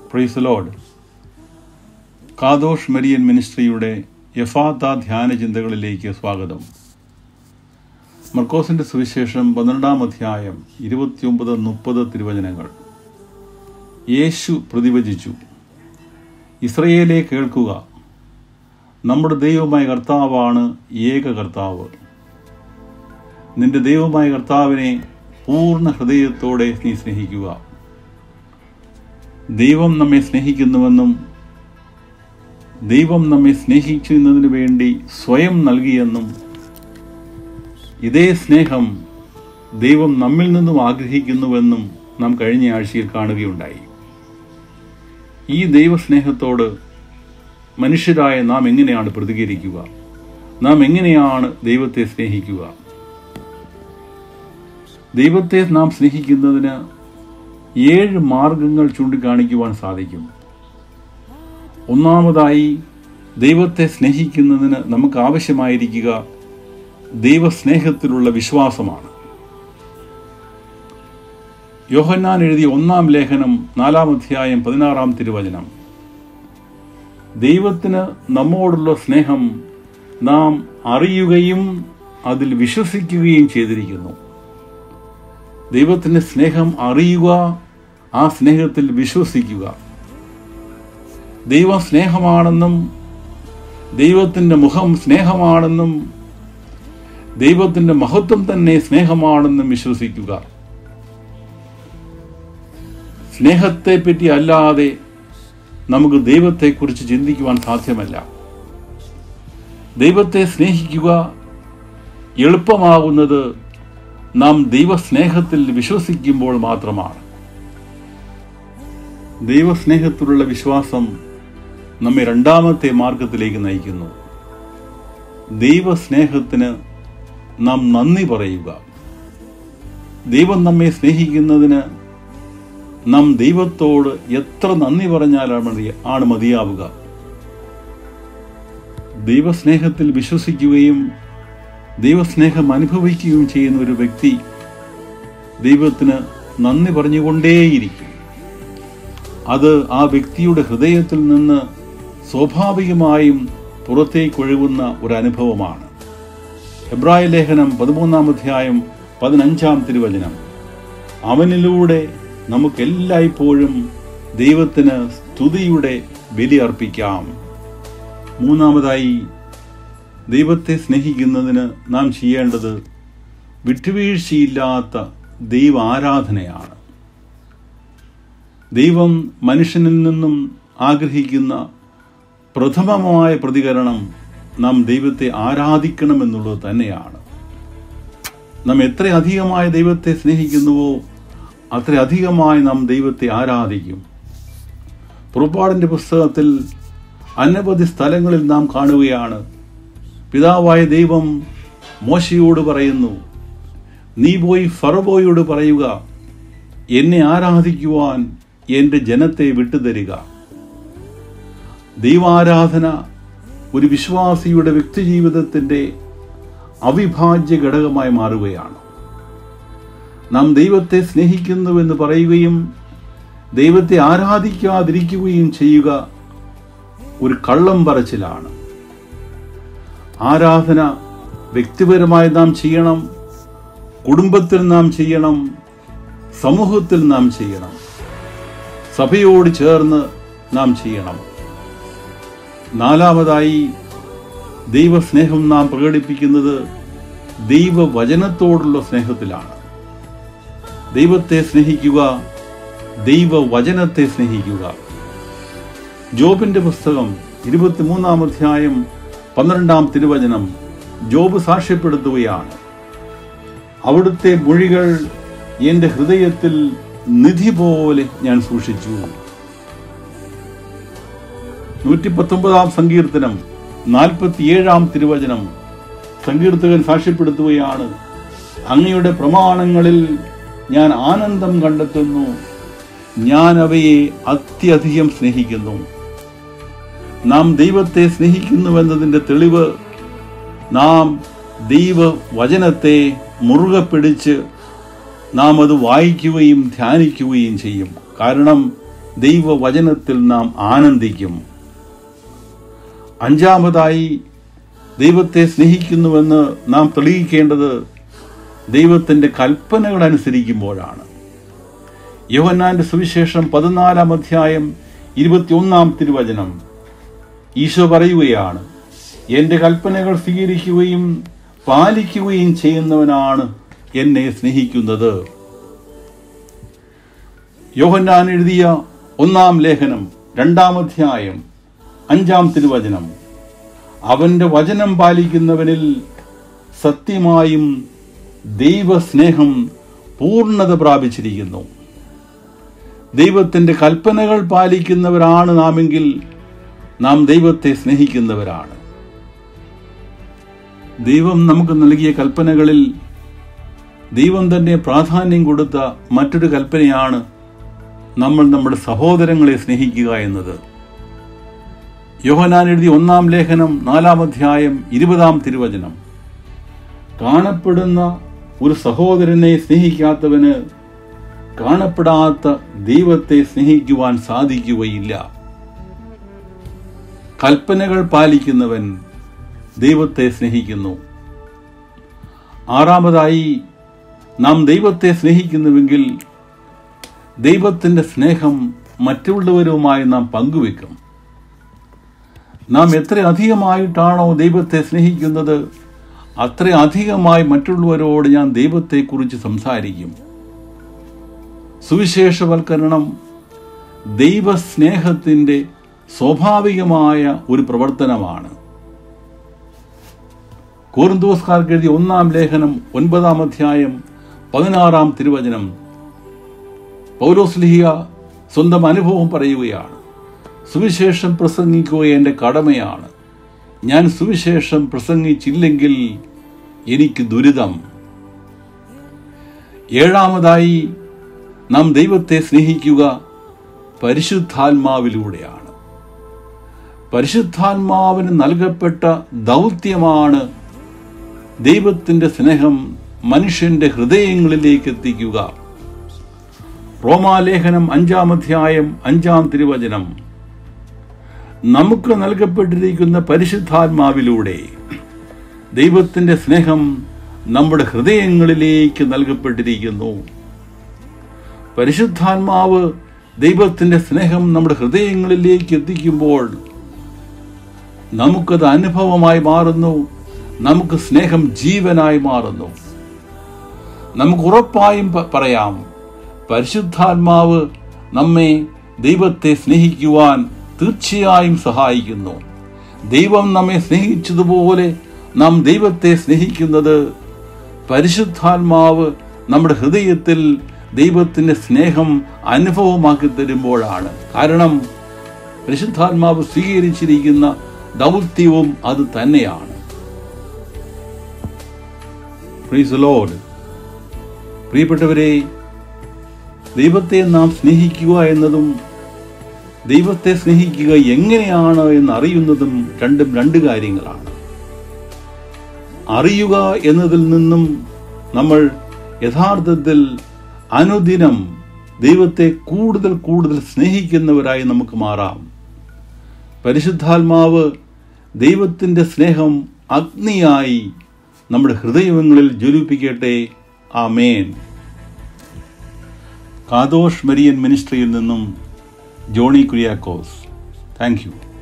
Price the lord. Kadosh Marian മിനിസ്ട്രിയുടെ എഫാത്ത ധ്യാന ചിന്തകളിലേക്ക് സ്വാഗതം. മർക്കോസിന്റെ സുവിശേഷം 12-ാം അധ്യായം 29-30 തിരുവചനങ്ങൾ. യേശു പ്രതിവചിച്ചു, ഇസ്രയേലേ കേൾക്കുക, നമ്മുടെ ദൈവമായ കർത്താവാണ് ഏക കർത്താവ്. നിന്റെ ദൈവമായ കർത്താവിനെ പൂർണ്ണ ഹൃദയത്തോടെ നീ സ്നേഹിക്കുക. ദൈവം നമ്മെ സ്നേഹിക്കുന്നുവെന്നും ദൈവം നമ്മെ സ്നേഹിക്കുന്നതിനു വേണ്ടി സ്വയം നൽകിയെന്നും ഇതേ സ്നേഹം ദൈവം നമ്മിൽ നിന്നും ആഗ്രഹിക്കുന്നുവെന്നും നാം കഴിഞ്ഞ ആഴ്ചയിൽ കാണുകയുണ്ടായി. ഈ ദൈവസ്നേഹത്തോട് മനുഷ്യരായ നാം എങ്ങനെയാണ് പ്രതികരിക്കുക? നാം എങ്ങനെയാണ് ദൈവത്തെ സ്നേഹിക്കുക? ദൈവത്തെ നാം സ്നേഹിക്കുന്നതിന് 7 മാർഗങ്ങൾ ചൂണ്ടിക്കാണിക്കുവാൻ സാധിക്കും. ഒന്നാമതായി, ദൈവത്തെ സ്നേഹിക്കുന്നതിന് നമുക്ക് ആവശ്യമായിരിക്കുക ദൈവസ്നേഹത്തിലുള്ള വിശ്വാസമാണ്. യോഹന്നാൻ എഴുതിയ 1-ാം ലേഖനം 4-ാം അധ്യായം 16-ാം തിരുവചനം. ദൈവത്തിന് നമ്മോടുള്ള സ്നേഹം നാം അറിയുകയും അതിൽ വിശ്വസിക്കുകയും ചെയ്തിരിക്കുന്നു. ദൈവത്തിൻ്റെ സ്നേഹം അറിയുക, ആ സ്നേഹത്തിൽ വിശ്വസിക്കുക. ദൈവം സ്നേഹമാണെന്നും ദൈവത്തിൻ്റെ മുഖം സ്നേഹമാണെന്നും ദൈവത്തിൻ്റെ മഹത്വം തന്നെ സ്നേഹമാണെന്നും വിശ്വസിക്കുക. സ്നേഹത്തെപ്പറ്റി അല്ലാതെ നമുക്ക് ദൈവത്തെക്കുറിച്ച് ചിന്തിക്കുവാൻ സാധ്യമല്ല. ദൈവത്തെ സ്നേഹിക്കുക എളുപ്പമാകുന്നത് നാം ദൈവസ്നേഹത്തിൽ വിശ്വസിക്കുമ്പോൾ മാത്രമാണ്. ദൈവസ്നേഹത്തിലുള്ള വിശ്വാസം നമ്മെ 2-ാമത്തെ മാർഗത്തിലേക്ക് നയിക്കുന്നു. ദൈവസ്നേഹത്തിന് നാം നന്ദി പറയുക. ദൈവം നമ്മെ സ്നേഹിക്കുന്നതിന് നാം ദൈവത്തോട് എത്ര നന്ദി പറഞ്ഞാലാണ് മതിയാവുക? ദൈവസ്നേഹത്തിൽ വിശ്വസിക്കുകയും ദൈവസ്നേഹം അനുഭവിക്കുകയും ചെയ്യുന്ന ഒരു വ്യക്തി ദൈവത്തിന് നന്ദി പറഞ്ഞുകൊണ്ടേയിരിക്കും. അത് ആ വ്യക്തിയുടെ ഹൃദയത്തിൽ നിന്ന് സ്വാഭാവികമായും പുറത്തേക്കൊഴുകുന്ന ഒരു അനുഭവമാണ്. എബ്രായ ലേഖനം 13-ാം അധ്യായം 15-ാം തിരുവചനം. അവനിലൂടെ നമുക്കെല്ലായ്പ്പോഴും ദൈവത്തിന് സ്തുതിയുടെ ബലി അർപ്പിക്കാം. മൂന്നാമതായി, ദൈവത്തെ സ്നേഹിക്കുന്നതിന് നാം ചെയ്യേണ്ടത് വിട്ടുവീഴ്ചയില്ലാത്ത ദൈവ ആരാധനയാണ്. ദൈവം മനുഷ്യനിൽ നിന്നും ആഗ്രഹിക്കുന്ന പ്രഥമമായ പ്രതികരണം നാം ദൈവത്തെ ആരാധിക്കണമെന്നുള്ളത് തന്നെയാണ്. നാം എത്ര അധികമായി ദൈവത്തെ സ്നേഹിക്കുന്നുവോ അത്ര അധികമായി നാം ദൈവത്തെ ആരാധിക്കും. പുറപ്പാടിൻ്റെ പുസ്തകത്തിൽ അനവധി സ്ഥലങ്ങളിൽ നാം കാണുകയാണ്, പിതാവായ ദൈവം മോശയോട് പറയുന്നു, നീ പോയി ഫറവോയോട് പറയുക, എന്നെ ആരാധിക്കുവാൻ എൻ്റെ ജനത്തെ വിട്ടുതരിക. ദൈവാരാധന ഒരു വിശ്വാസിയുടെ വ്യക്തിജീവിതത്തിൻ്റെ അവിഭാജ്യ ഘടകമായി മാറുകയാണ്. നാം ദൈവത്തെ സ്നേഹിക്കുന്നുവെന്ന് പറയുകയും ദൈവത്തെ ആരാധിക്കാതിരിക്കുകയും ചെയ്യുക ഒരു കള്ളം പറച്ചിലാണ്. ആരാധന വ്യക്തിപരമായി നാം ചെയ്യണം, കുടുംബത്തിൽ നാം ചെയ്യണം, സമൂഹത്തിൽ നാം ചെയ്യണം, സഭയോട് ചേർന്ന് നാം ചെയ്യണം. 4-ാമതായി, ദൈവസ്നേഹം നാം പ്രകടിപ്പിക്കുന്നത് ദൈവവചനത്തോടുള്ള സ്നേഹത്തിലാണ്. ദൈവത്തെ സ്നേഹിക്കുക, ദൈവവചനത്തെ സ്നേഹിക്കുക. ജോബിന്റെ പുസ്തകം 23-ാം അധ്യായം 12-ാം തിരുവചനം. ജോബ് സാക്ഷ്യപ്പെടുത്തുകയാണ്, അവിടുത്തെ മൊഴികൾ എൻ്റെ ഹൃദയത്തിൽ നിധി പോലെ ഞാൻ സൂക്ഷിച്ചു. 119-ാം സങ്കീർത്തനം 47-ാം തിരുവചനം. സങ്കീർത്തകൻ സാക്ഷ്യപ്പെടുത്തുകയാണ്, അങ്ങയുടെ പ്രമാണങ്ങളിൽ ഞാൻ ആനന്ദം കണ്ടെത്തുന്നു, ഞാൻ അവയെ അത്യധികം സ്നേഹിക്കുന്നു. നാം ദൈവത്തെ സ്നേഹിക്കുന്നുവെന്നതിൻ്റെ തെളിവ് നാം ദൈവവചനത്തെ മുറുകെ പിടിച്ച് നാം അത് വായിക്കുകയും ധ്യാനിക്കുകയും ചെയ്യും. കാരണം ദൈവവചനത്തിൽ നാം ആനന്ദിക്കും. അഞ്ചാമതായി, ദൈവത്തെ സ്നേഹിക്കുന്നുവെന്ന് നാം തെളിയിക്കേണ്ടത് ദൈവത്തിൻ്റെ കൽപ്പനകൾ അനുസരിക്കുമ്പോഴാണ്. യോഹന്നാന്റെ സുവിശേഷം 14-ാം അധ്യായം 21-ാം തിരുവചനം ഈശോ പറയുകയാണ്, എൻ്റെ കൽപ്പനകൾ സ്വീകരിക്കുകയും പാലിക്കുകയും ചെയ്യുന്നവനാണ് എന്നെ സ്നേഹിക്കുന്നത്. യോഹന്നാൻ എഴുതിയ 1-ാം ലേഖനം 2-ാം അധ്യായം 5-ാം തിരുവചനം, അവൻ്റെ വചനം പാലിക്കുന്നവനിൽ സത്യമായും ദൈവസ്നേഹം പൂർണ്ണത പ്രാപിച്ചിരിക്കുന്നു. ദൈവത്തിൻ്റെ കൽപ്പനകൾ പാലിക്കുന്നവരാണ് നാമെങ്കിൽ നാം ദൈവത്തെ സ്നേഹിക്കുന്നവരാണ്. ദൈവം നമുക്ക് നൽകിയ കൽപ്പനകളിൽ ദൈവം തന്നെ പ്രാധാന്യം കൊടുത്ത മറ്റൊരു കൽപ്പനയാണ് നമ്മൾ നമ്മുടെ സഹോദരങ്ങളെ സ്നേഹിക്കുക എന്നത്. യോഹന്നാൻ എഴുതിയ 1-ാം ലേഖനം 4-ാം അധ്യായം 20-ാം തിരുവചനം, കാണപ്പെടുന്ന ഒരു സഹോദരനെ സ്നേഹിക്കാത്തവന് കാണപ്പെടാത്ത ദൈവത്തെ സ്നേഹിക്കുവാൻ സാധിക്കുകയില്ല. കൽപ്പനകൾ പാലിക്കുന്നവൻ ദൈവത്തെ സ്നേഹിക്കുന്നു. ആറാമതായി, നാം ദൈവത്തെ സ്നേഹിക്കുന്നുവെങ്കിൽ ദൈവത്തിൻ്റെ സ്നേഹം മറ്റുള്ളവരുമായി നാം പങ്കുവെക്കും. നാം എത്ര അധികമായിട്ടാണോ ദൈവത്തെ സ്നേഹിക്കുന്നത്, അത്ര അധികമായി മറ്റുള്ളവരോട് ഞാൻ ദൈവത്തെക്കുറിച്ച് സംസാരിക്കും. സുവിശേഷവൽക്കരണം ദൈവസ്നേഹത്തിൻ്റെ സ്വാഭാവികമായ ഒരു പ്രവർത്തനമാണ്. കൊരിന്തോസ്കാർക്ക് എഴുതിയ 1-ാം ലേഖനം 9-ാം അധ്യായം 16-ാം തിരുവചനം പൗലോസ്ലീഹ സ്വന്തം അനുഭവം പറയുകയാണ്, സുവിശേഷം പ്രസംഗിക്കുക എൻ്റെ കടമയാണ്. ഞാൻ സുവിശേഷം പ്രസംഗിച്ചില്ലെങ്കിൽ എനിക്ക് ദുരിതം. ഏഴാമതായി, നാം ദൈവത്തെ സ്നേഹിക്കുക പരിശുദ്ധാത്മാവിലൂടെയാണ്. പരിശുദ്ധാത്മാവിന് നൽകപ്പെട്ട ദൗത്യമാണ് ദൈവത്തിൻ്റെ സ്നേഹം മനുഷ്യന്റെ ഹൃദയങ്ങളിലേക്ക് എത്തിക്കുക. റോമാലേഖനം 5-ാം അധ്യായം 5-ാം തിരുവചനം, നമുക്ക് നൽകപ്പെട്ടിരിക്കുന്ന പരിശുദ്ധാത്മാവിലൂടെ ദൈവത്തിൻ്റെ സ്നേഹം നമ്മുടെ ഹൃദയങ്ങളിലേക്ക് നൽകപ്പെട്ടിരിക്കുന്നു. പരിശുദ്ധാത്മാവ് ദൈവത്തിൻ്റെ സ്നേഹം നമ്മുടെ ഹൃദയങ്ങളിലേക്ക് എത്തിക്കുമ്പോൾ നമുക്കത് അനുഭവമായി മാറുന്നു. നമുക്ക് സ്നേഹം ജീവനായി മാറുന്നു. നമുക്ക് ഉറപ്പായും പറയാം, പരിശുദ്ധാത്മാവ് നമ്മെ ദൈവത്തെ സ്നേഹിക്കുവാൻ തീർച്ചയായും സഹായിക്കുന്നു. ദൈവം നമ്മെ സ്നേഹിച്ചതുപോലെ നാം ദൈവത്തെ സ്നേഹിക്കുന്നത് പരിശുദ്ധാത്മാവ് നമ്മുടെ ഹൃദയത്തിൽ ദൈവത്തിൻ്റെ സ്നേഹം അനുഭവമാക്കി തരുമ്പോഴാണ്. കാരണം പരിശുദ്ധാത്മാവ് സ്വീകരിച്ചിരിക്കുന്ന ദൗത്യവും അത് തന്നെയാണ്. Praise the lord. പ്രിയപ്പെട്ടവരെ, ദൈവത്തെ നാം സ്നേഹിക്കുക എന്നതും ദൈവത്തെ സ്നേഹിക്കുക എങ്ങനെയാണ് എന്നറിയുന്നതും രണ്ടും രണ്ട് കാര്യങ്ങളാണ്. അറിയുക എന്നതിൽ നിന്നും നമ്മൾ യഥാർത്ഥത്തിൽ അനുദിനം ദൈവത്തെ കൂടുതൽ കൂടുതൽ സ്നേഹിക്കുന്നവരായി നമുക്ക് മാറാം. പരിശുദ്ധാത്മാവ് ദൈവത്തിൻ്റെ സ്നേഹം അഗ്നിയായി നമ്മുടെ ഹൃദയങ്ങളിൽ ജ്വലിപ്പിക്കട്ടെ. ആമേൻ. കാതോഷ് മരിയൻ മിനിസ്ട്രിയിൽ നിന്നും ജോണി കുര്യാക്കോസ്. Thank you.